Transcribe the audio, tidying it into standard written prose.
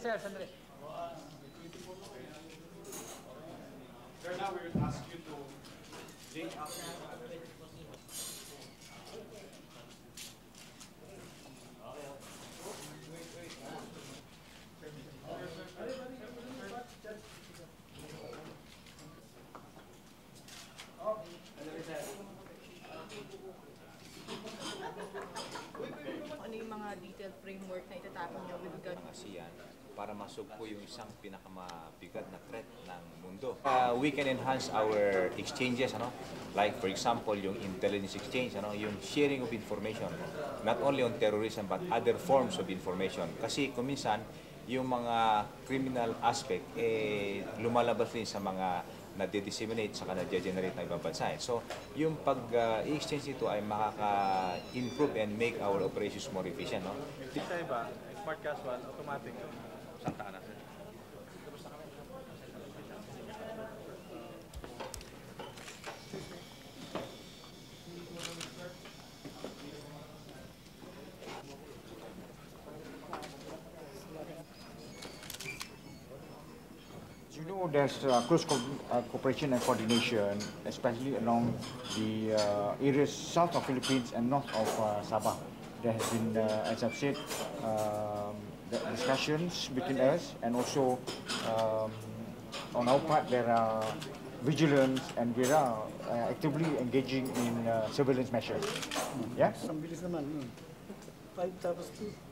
sir, sandali. Sir, now we would ask you to link up. Ano yung mga detailed framework na itatapon nyo with regard? ASEAN para masugpo yung isang pinakamabigat na threat ng mundo. We can enhance our exchanges, like for example, yung intelligence exchange, yung sharing of information, not only on terrorism but other forms of information. Kasi kuminsan, yung mga criminal aspect, lumalabas rin sa mga na-disseminate sa na-generate ng ibang bansa. So, yung pag-exchange ito ay makaka-improve and make our operations more efficient. Sa iba, smart casual, automatic. Santa Ana. You know, there's close cooperation and coordination, especially along the areas south of Philippines and north of Sabah. There has been, as I've said, the discussions between us, and also on our part there are vigilance, and we are actively engaging in surveillance measures. Yeah? Ang bilis naman. 5 tapos 2.